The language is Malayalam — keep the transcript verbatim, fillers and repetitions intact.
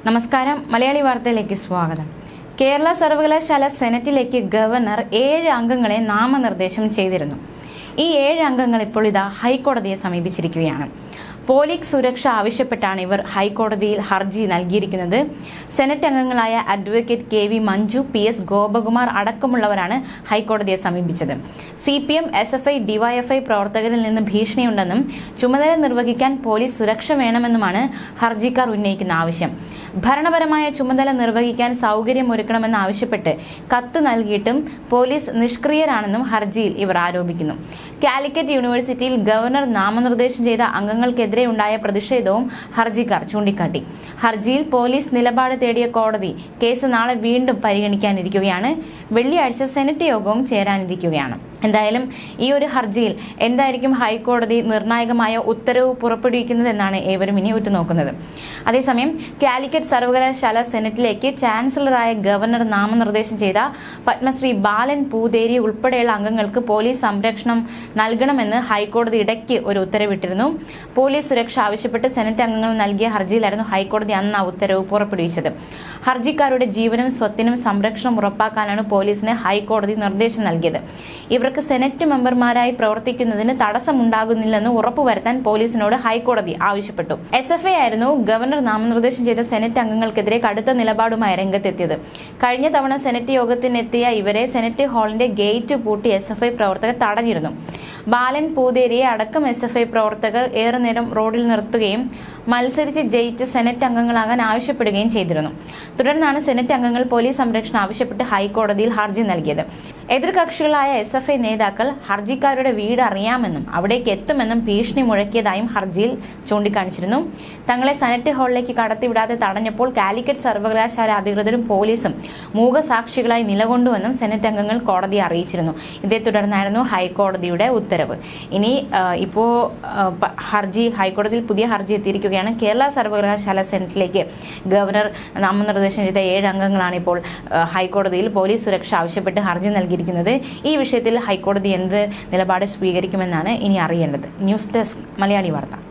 നമസ്കാരം. മലയാളി വാർത്തയിലേക്ക് സ്വാഗതം. കേരള സർവകലാശാല സെനറ്റിലേക്ക് ഗവർണർ ഏഴ് അംഗങ്ങളെ നാമനിർദ്ദേശം ചെയ്തിരുന്നു. ഈ ഏഴ് അംഗങ്ങൾ ഇപ്പോൾ ഇതാ ഹൈക്കോടതിയെ സമീപിച്ചിരിക്കുകയാണ്. പോലീസ് സുരക്ഷ ആവശ്യപ്പെട്ടാണ് ഇവർ ഹൈക്കോടതിയിൽ ഹർജി നൽകിയിരിക്കുന്നത്. സെനറ്റ് അംഗങ്ങളായ advocate K V Manju, P S Gopakumar അടക്കമുള്ളവരാണ് ഹൈക്കോടതിയെ സമീപിച്ചത്. C P M, S F I, DYFI പ്രവർത്തകരിൽ നിന്ന് ഭീഷണിയുണ്ടെന്നും ചുമതല നിർവഹിക്കാൻ പോലീസ് സുരക്ഷ വേണമെന്നുമാണ് ഹർജിക്കാർ ഉന്നയിക്കുന്ന ആവശ്യം. ഭരണപരമായ ചുമതല നിർവഹിക്കാൻ സൗകര്യമൊരുക്കണമെന്ന് ആവശ്യപ്പെട്ട് കത്ത് നൽകിയിട്ടും പോലീസ് നിഷ്ക്രിയരാണെന്നും ഹർജിയിൽ ഇവർ ആരോപിക്കുന്നു. കാലിക്കറ്റ് യൂണിവേഴ്സിറ്റിയിൽ ഗവർണർ നാമനിർദ്ദേശം ചെയ്ത അംഗങ്ങൾക്കെതിരെ ഉണ്ടായ പ്രതിഷേധവും ഹർജിക്കാർ ചൂണ്ടിക്കാട്ടി. ഹർജിയിൽ പോലീസ് നിലപാട് തേടിയ കോടതി കേസ് നാളെ വീണ്ടും പരിഗണിക്കാനിരിക്കുകയാണ്. വെള്ളിയാഴ്ച സെനറ്റ് യോഗവും ചേരാനിരിക്കുകയാണ്. എന്തായാലും ഈ ഒരു ഹർജിയിൽ എന്തായിരിക്കും ഹൈക്കോടതി നിർണായകമായ ഉത്തരവ് പുറപ്പെടുവിക്കുന്നതെന്നാണ് ഏവരും ഇനി ഉറ്റുനോക്കുന്നത്. അതേസമയം കാലിക്കറ്റ് സർവകലാശാല സെനറ്റിലേക്ക് ചാൻസലറായ ഗവർണർ നാമനിർദ്ദേശം ചെയ്ത പത്മശ്രീ ബാലൻ പൂതേരി ഉൾപ്പെടെയുള്ള അംഗങ്ങൾക്ക് പോലീസ് സംരക്ഷണം നൽകണമെന്ന് ഹൈക്കോടതി ഇടയ്ക്ക് ഒരു ഉത്തരവിട്ടിരുന്നു. പോലീസ് സുരക്ഷ ആവശ്യപ്പെട്ട് സെനറ്റ് അംഗങ്ങൾ നൽകിയ ഹർജിയിലായിരുന്നു ഹൈക്കോടതി അന്ന് ആ ഉത്തരവ് പുറപ്പെടുവിച്ചത്. ഹർജിക്കാരുടെ ജീവനും സ്വത്തിനും സംരക്ഷണം ഉറപ്പാക്കാനാണ് പോലീസിന് ഹൈക്കോടതി നിർദ്ദേശം നൽകിയത്. ഇവർക്ക് സെനറ്റ് മെമ്പർമാരായി പ്രവർത്തിക്കുന്നതിന് തടസ്സമുണ്ടാകുന്നില്ലെന്ന് ഉറപ്പുവരുത്താൻ പോലീസിനോട് ഹൈക്കോടതി ആവശ്യപ്പെട്ടു. എസ് എഫ് ഐ ആയിരുന്നു ഗവർണർ നാമനിർദ്ദേശം ചെയ്ത സെനറ്റ് അംഗങ്ങൾക്കെതിരെ കടുത്ത നിലപാടുമായി രംഗത്തെത്തിയത്. കഴിഞ്ഞ തവണ സെനറ്റ് യോഗത്തിനെത്തിയ ഇവരെ സെനറ്റ് ഹാളിന്റെ ഗേറ്റ് പൂട്ടി എസ് എഫ് ഐ പ്രവർത്തകർ തടഞ്ഞിരുന്നു. ബാലൻ പൂതേരിയെ അടക്കം എസ് എഫ് ഐ പ്രവർത്തകർ ഏറെ നേരം റോഡിൽ നിർത്തുകയും മത്സരിച്ച് ജയിച്ച് സെനറ്റ് അംഗങ്ങളാകാൻ ആവശ്യപ്പെടുകയും ചെയ്തിരുന്നു. തുടർന്നാണ് സെനറ്റ് അംഗങ്ങൾ പോലീസ് സംരക്ഷണം ആവശ്യപ്പെട്ട് ഹൈക്കോടതിയിൽ ഹർജി നൽകിയത്. എതിർകക്ഷികളായ എസ് എഫ് ഐ നേതാക്കൾ ഹർജിക്കാരുടെ വീട് അറിയാമെന്നും അവിടേക്ക് എത്തുമെന്നും ഭീഷണി മുഴക്കിയതായും ഹർജിയിൽ ചൂണ്ടിക്കാണിച്ചിരുന്നു. തങ്ങളെ സെനറ്റ് ഹാളിലേക്ക് കടത്തിവിടാതെ തടഞ്ഞപ്പോൾ കാലിക്കറ്റ് സർവകലാശാല അധികൃതരും പോലീസും മൂകസാക്ഷികളായി നിലകൊണ്ടുവെന്നും സെനറ്റ് അംഗങ്ങൾ കോടതിയെ അറിയിച്ചിരുന്നു. ഇതേ തുടർന്നായിരുന്നു ഹൈക്കോടതിയുടെ ഉത്തരവ്. ഇനി ഇപ്പോ ഹർജി ഹൈക്കോടതിയിൽ പുതിയ ഹർജി എത്തിയിരിക്കുകയാണ്. കേരള സർവകലാശാല സെനറ്റിലേക്ക് ഗവർണർ നാമനിർദ്ദേശം ചെയ്ത ഏഴ് അംഗങ്ങളാണ് ഇപ്പോൾ ഹൈക്കോടതിയിൽ പോലീസ് സുരക്ഷ ആവശ്യപ്പെട്ട് ഹർജി നൽകിയിരിക്കുന്നത്. ഈ വിഷയത്തിൽ ഹൈക്കോടതി എന്ത് നിലപാട് സ്വീകരിക്കുമെന്നാണ് ഇനി അറിയേണ്ടത്. ന്യൂസ് ഡെസ്ക് മലയാളി വാർത്ത.